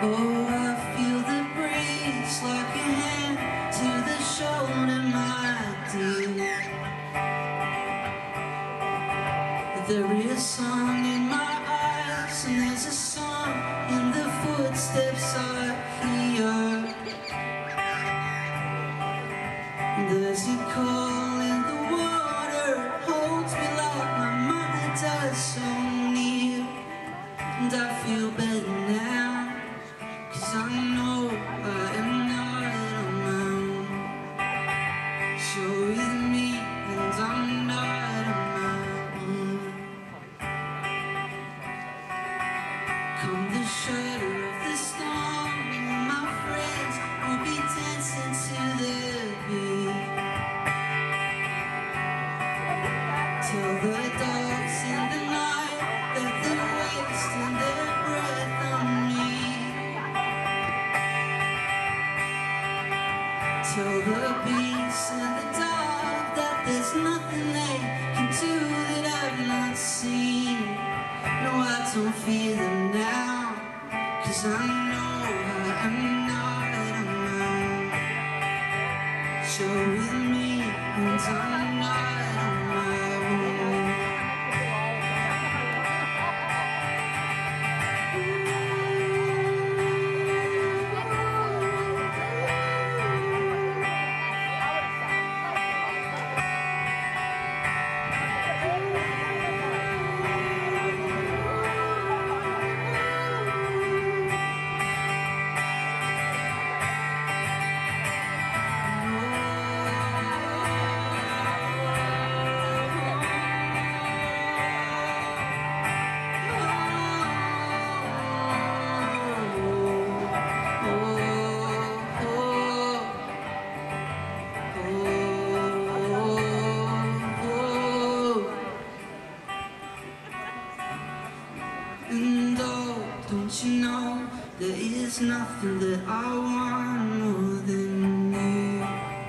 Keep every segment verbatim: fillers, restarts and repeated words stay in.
Oh, I feel the breeze like a hand to the shoulder, my dear. There is a song in my eyes, and there's a song in the footsteps I hear. There's a call in the water, holds me like my mother does, so near. And I feel better now, 'cause I know I am not alone. So with me, and I'm not on my own. Come the shudder of the storm, and my friends will be dancing to the beat. Till the dogs in the night let them waste in their breath on me. Tell the beast and the dog that there's nothing they can do that I've not seen. No, I don't fear them now, 'cause I know I am not alone. So with me, and I'm not on my own. And oh, don't you know, there is nothing that I want more than you.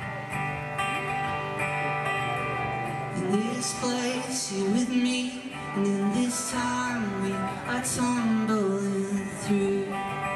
In this place, you with me, and in this time we are tumbling through.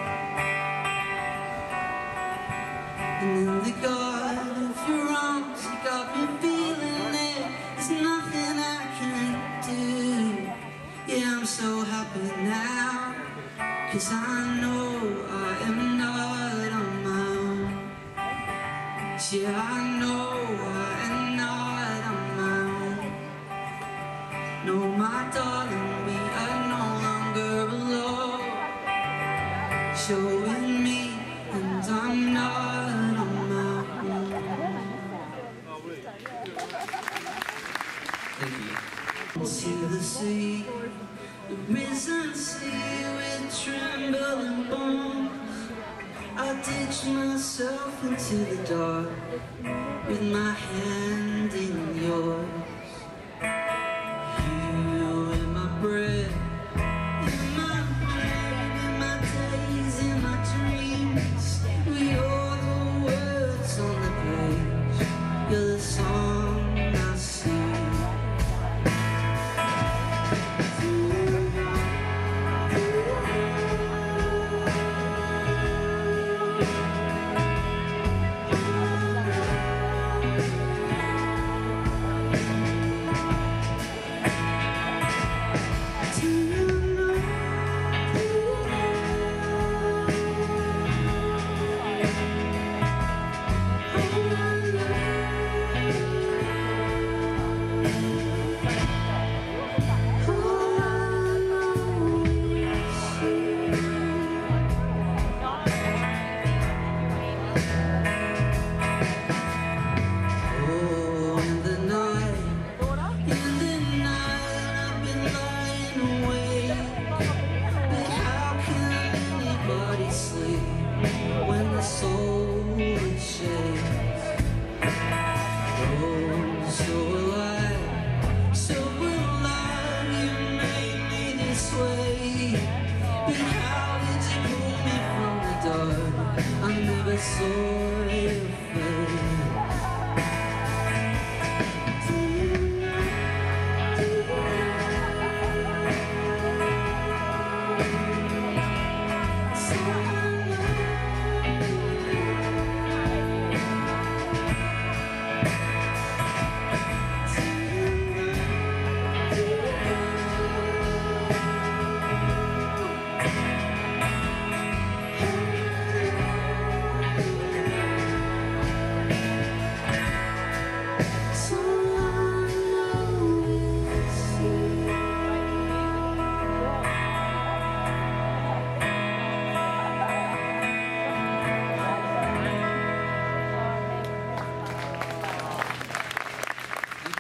And in the garden of your arms, you got me feeling there. There's nothing I can do. Yeah, I'm so happy now, 'cause I know I am not on my own. Yeah, I know I am not on my own. No, my darling, we are no longer alone. So with me, and I'm not on my own. Thank you. To the sea, the risen sea with trembling bones, I ditched myself into the dark with my hand in yours. You in my breath, in my brain, in my days, in my dreams. We are the words on the page, you're the song I sing. I never saw your face. So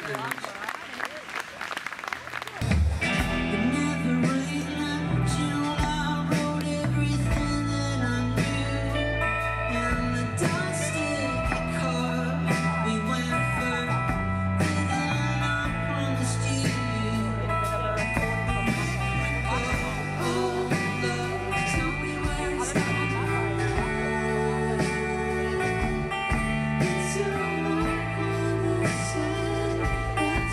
very much. It never rained that June. I wrote everything that I knew in the dusty car. We went further than I promised you. Oh, oh, love, tell me where it's going. It's your love on the sand.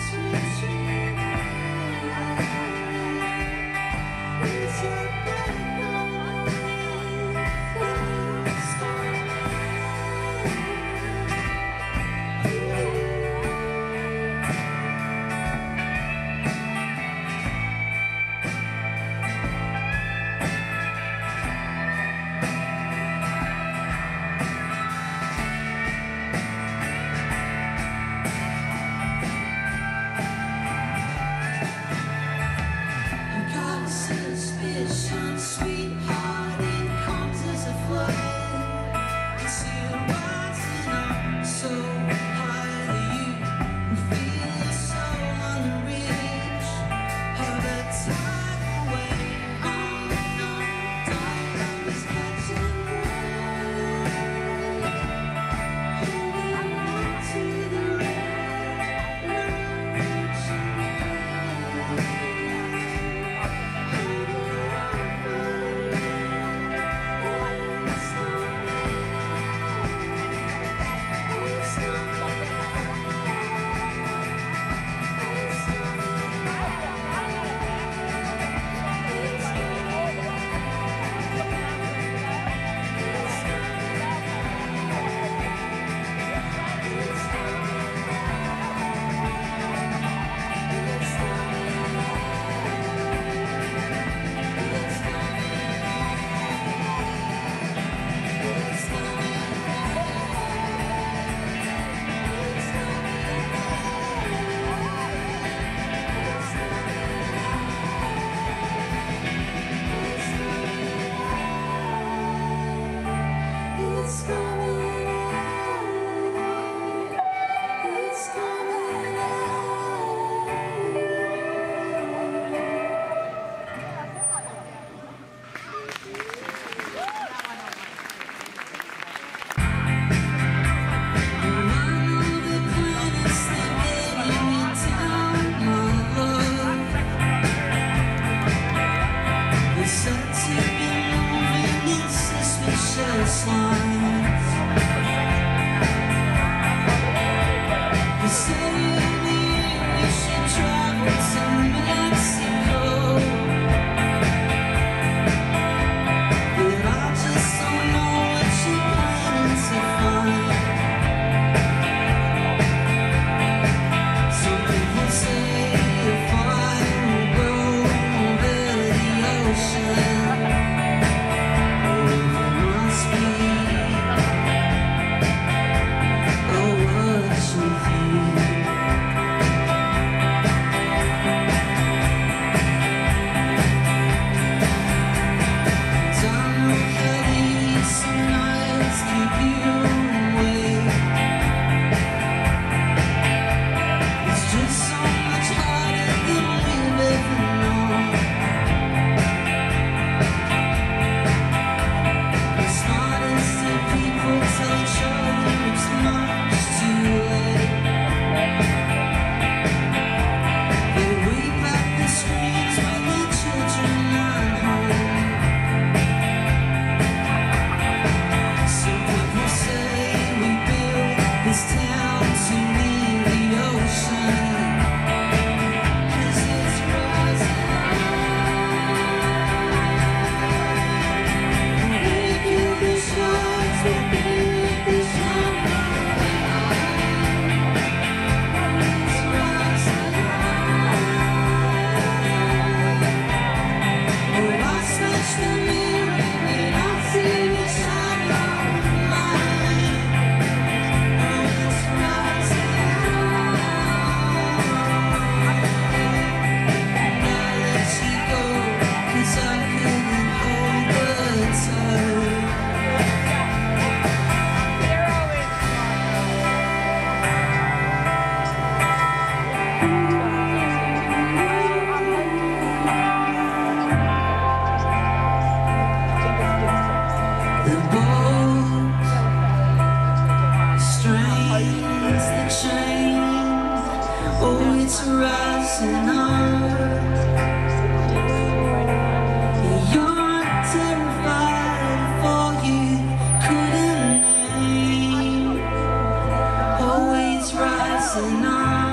it's rising on. You're terrified of all you couldn't name. Always rising on.